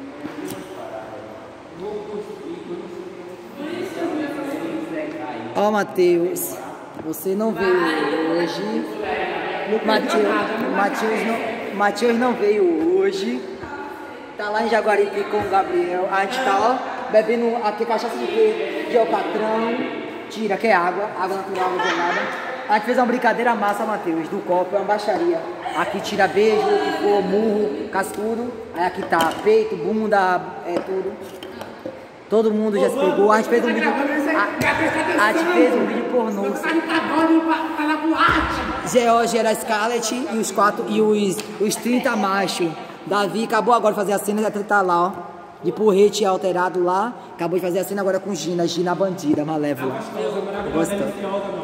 Ó, Matheus, você não veio hoje. Matheus não veio hoje. Tá lá em Jaguaribe com o Gabriel. A gente tá, ó, bebendo aqui cachaça de quê? De alcatrão. Tira, que é água natural, água gelada. A gente fez uma brincadeira massa, Matheus, do copo, é uma baixaria. Aqui tira beijo, murro, cascudo. Aí aqui tá peito, bunda, tudo. Todo mundo já se pegou. A gente fez um vídeo. A gente fez um vídeo pornô. George era Scarlett e os 4 e os 30 machos. Davi acabou agora de fazer a cena, já tá lá, ó. De porrete alterado lá. Acabou de fazer a cena agora com Gina bandida, malévola. Gostando.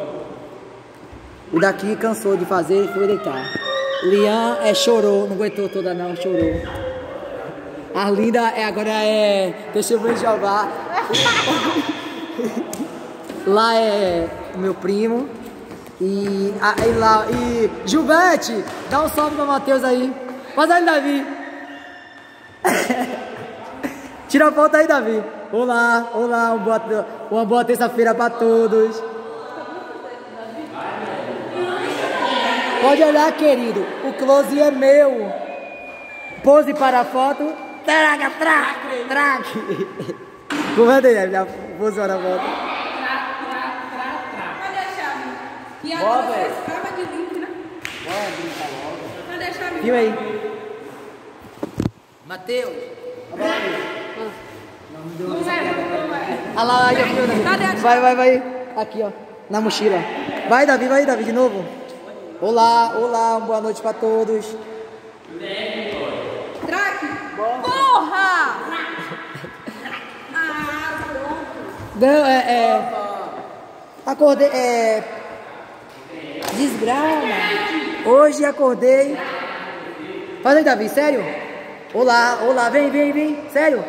O daqui cansou de fazer e foi deitar. Lian chorou, não aguentou toda não, chorou. Arlinda agora deixa eu ver jogar. Lá é o meu primo. E Gilberte, dá um salve pra Matheus aí. Faz aí, Davi. Tira a foto aí, Davi. Olá, uma boa terça-feira pra todos. Pode olhar, querido. O close é meu. Pose para a foto. Traque. Comanda aí, já pose para a foto. Cadê a chave? E agora você escrava de link, né? Bora brincar logo. Cadê a chave? Filma aí. Matheus. Olha lá, vai. Aqui, ó. Na mochila. Vai, Davi, de novo. Olá, uma boa noite pra todos. Traque! Porra! Não, acordei, desgrama. Hoje acordei. Faz aí, Davi, sério? Olá, vem, sério?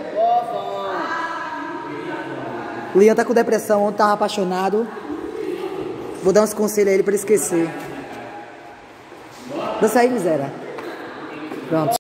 O Lian tá com depressão, ontem tava apaixonado. Vou dar uns conselhos a ele pra ele esquecer. Dança aí, miséria. Pronto.